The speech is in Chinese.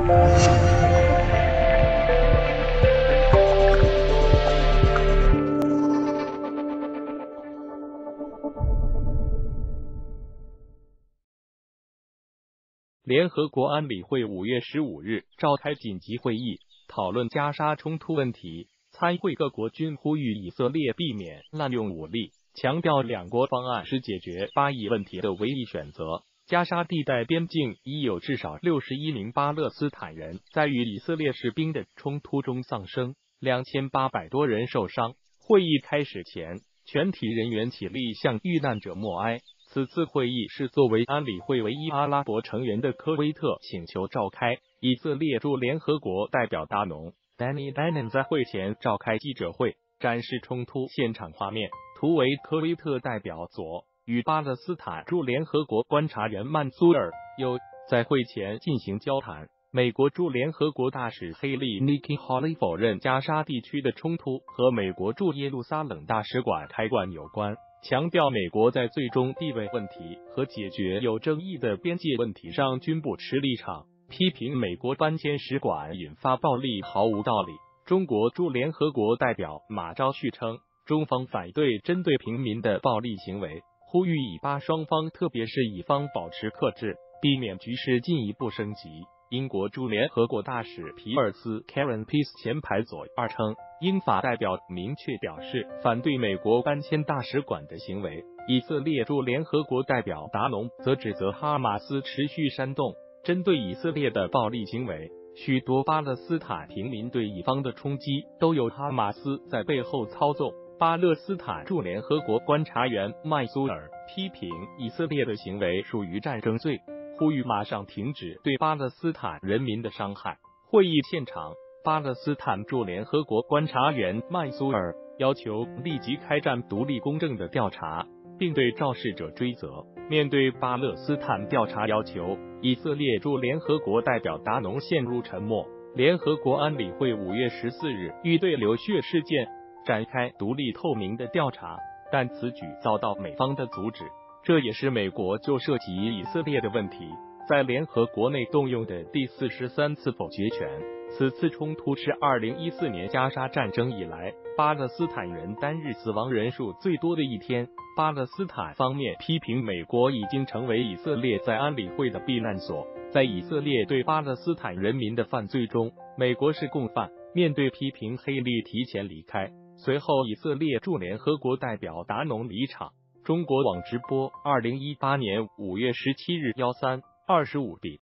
联合国安理会5月15日召开紧急会议，讨论加沙冲突问题。参会各国均呼吁以色列避免滥用武力，强调两国方案是解决巴以问题的唯一选择。加沙地带边境已有至少61名巴勒斯坦人在与以色列士兵的冲突中丧生，2800多人受伤。会议开始前，全体人员起立向遇难者默哀。此次会议是作为安理会唯一阿拉伯成员的科威特请求召开。以色列驻联合国代表达农 Danny Danon 在会前召开记者会，展示冲突现场画面。图为科威特代表佐与巴勒斯坦驻联合国观察员曼苏尔又在会前进行交谈。美国驻联合国大使黑利 Nikki Haley 否认加沙地区的冲突和美国驻耶路撒冷大使馆开馆有关，强调美国在最终地位问题和解决有争议的边界问题上均不持立场，批评美国搬迁使馆引发暴力毫无道理。中国驻联合国代表马昭旭称，中方反对针对平民的暴力行为，呼吁以巴双方特别是以方保持克制，避免局势进一步升级。英国驻联合国大使皮尔斯 Karen Peace 前排左二称，英法代表明确表示反对美国搬迁大使馆的行为。以色列驻联合国代表达农则指责哈马斯持续煽动针对以色列的暴力行为，许多巴勒斯坦平民对以方的冲击都有哈马斯在背后操纵。巴勒斯坦驻联合国观察员麦苏尔批评以色列的行为属于战争罪，呼吁马上停止对巴勒斯坦人民的伤害。会议现场，巴勒斯坦驻联合国观察员麦苏尔要求立即开展独立公正的调查，并对肇事者追责。面对巴勒斯坦调查要求，以色列驻联合国代表达农陷入沉默。联合国安理会5月14日欲对流血事件展开独立透明的调查，但此举遭到美方的阻止。这也是美国就涉及以色列的问题在联合国内动用的第43次否决权。此次冲突是2014年加沙战争以来巴勒斯坦人单日死亡人数最多的一天。巴勒斯坦方面批评美国已经成为以色列在安理会的避难所，在以色列对巴勒斯坦人民的犯罪中，美国是共犯。面对批评，黑利提前离开，随后以色列驻联合国代表达农离场。中国网直播2018年5月17日13:25